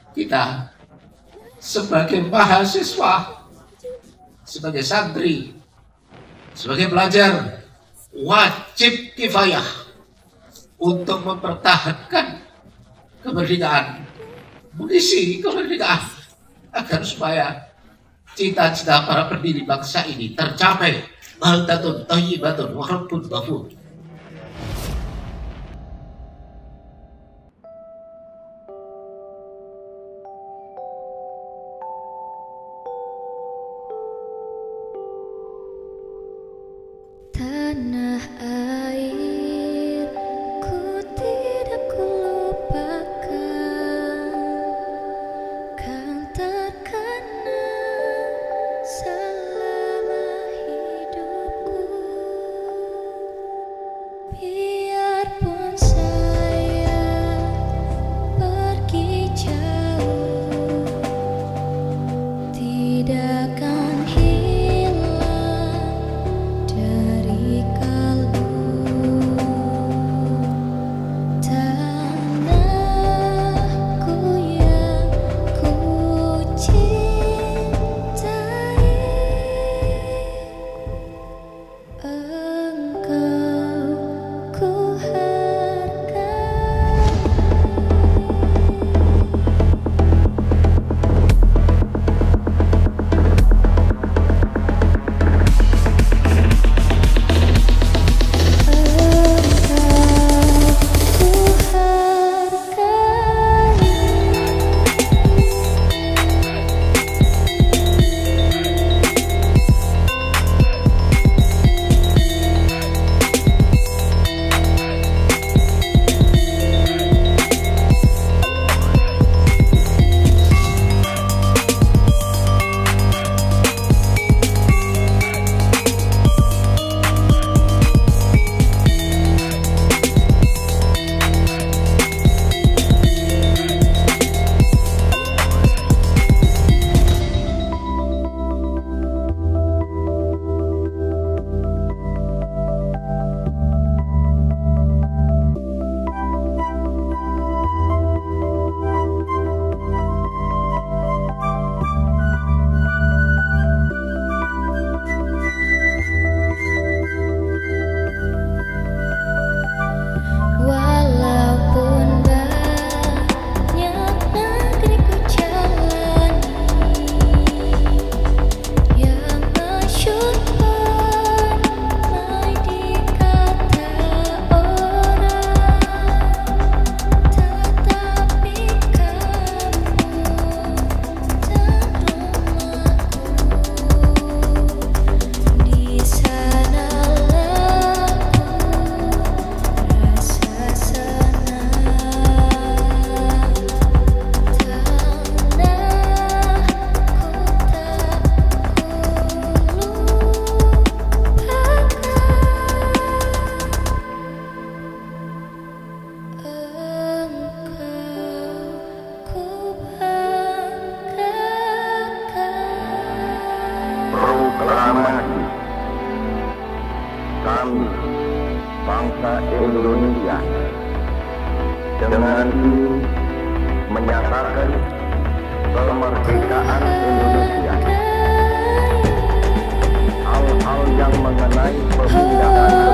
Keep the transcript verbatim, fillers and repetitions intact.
kita sebagai mahasiswa, sebagai santri, sebagai pelajar, wajib kifayah untuk mempertahankan kemerdekaan, mengisi kemerdekaan agar supaya cita-cita para pendiri bangsa ini tercapai. Baldatun thayyibatun wa rabbun ghafur. Tanah air ku tidak ku lupakan, kan terkenang selama hidupku. Biarpun saya pergi jauh, tidak akan proklamasi kami bangsa Indonesia dengan ini menyatakan kemerdekaan Indonesia. Hal-hal yang mengenai pemindahan